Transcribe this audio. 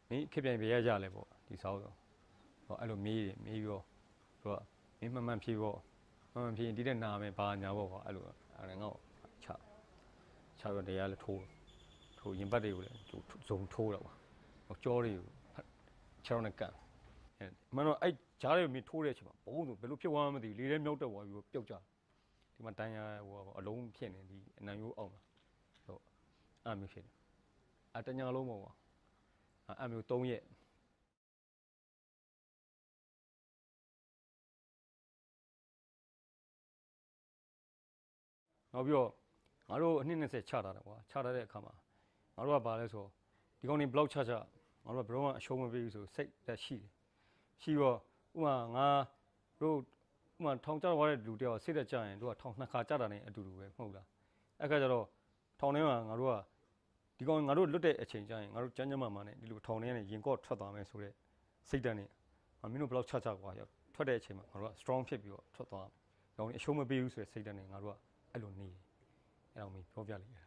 你这边别家来不？第少个，哎，罗米个，说你慢慢批个，慢慢批，你得拿没把人家不？哎罗，哎我查个这样来拖，引不掉嘞，就总拖了哇，我教了，查那干，慢慢哎，家里面拖了去吧，包都别路票完没得，离人苗头我有标价，ဒီမှာတန်းရဟိုအလုံးဖြစ်နေဒီအနံရိုးအောင်လားဟုတ်အဲ့မျိုးဖြစ်နေတညာလုံးပေါ့ကွာအဲ့မျိုး3ရက်နောက်ပြီးတော့ငါတို့အနှစ်20ချတာတယ်ကွာချထားတဲ့အခါမှာငါတို့ကဘာလဲဆိုဒီကောင်တွေဘလောက်ချငါတို့ကဘယ်တော့မှအရှုံးမပေးဘူးဆိုစိတ်သက်ရှိတယ်ရှိတော့ဥမာငါတို့ဥမာထောင်ကျသွားတဲ့လူတယောက်စိတ်သက်ကြရင်တို့ကထောင်2ခါကျတာနဲ့အတူတူပဲမဟုတ်လားအဲ့ခါကျတော့ထောင်ထဲမှာငါတို့ကဒီကောင်ငါတို့လွတ်တဲ့အချိန်ကျရင်ငါတို့ကျန်းကျန်းမာမာနဲ့ဒီလိုထောင်ထဲကနေရင်ကော့ထွက်သွားမယ်ဆိုတော့စိတ်တန်းနဲ့မင်းတို့ဘလောက်ချကွာရောက်ထွက်တဲ့အချိန်မှာငါတို့က strong ဖြစ်ပြီးတော့ထွက်သွားတယ်။ကောင်အရှုံးမပေးဘူးဆိုတဲ့စိတ်တန်းနဲ့ငါတို့ကအဲ့လိုနေအဲ့တော့မင်းပြောပြလိုက်ရ